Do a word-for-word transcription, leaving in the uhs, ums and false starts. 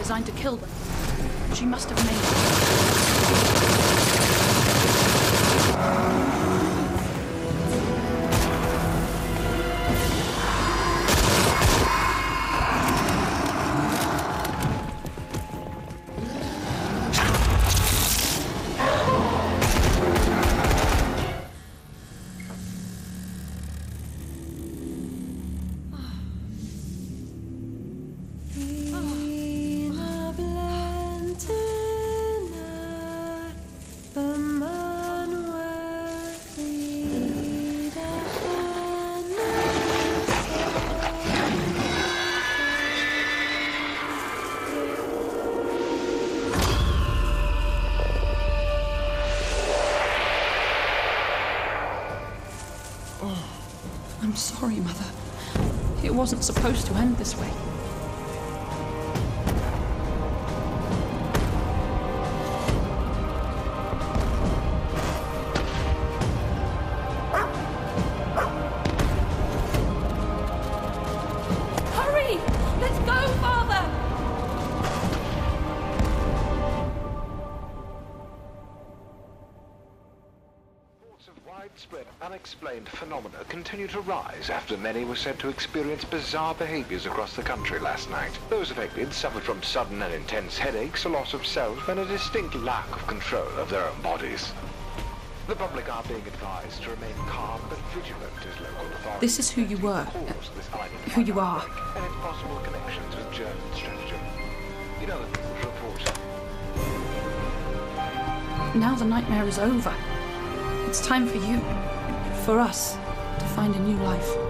designed to kill them. She must have made it. I'm sorry, Mother. It wasn't supposed to end this way. Hurry! Let's go, Father! Of widespread unexplained phenomena continue to rise after many were said to experience bizarre behaviors across the country last night. Those affected suffered from sudden and intense headaches, a loss of self, and a distinct lack of control of their own bodies. The public are being advised to remain calm but vigilant as local authorities. This is who you were, who you are. And its possible connections with German stratagem. You know the people's report. Now the nightmare is over. It's time for you, for us, to find a new life.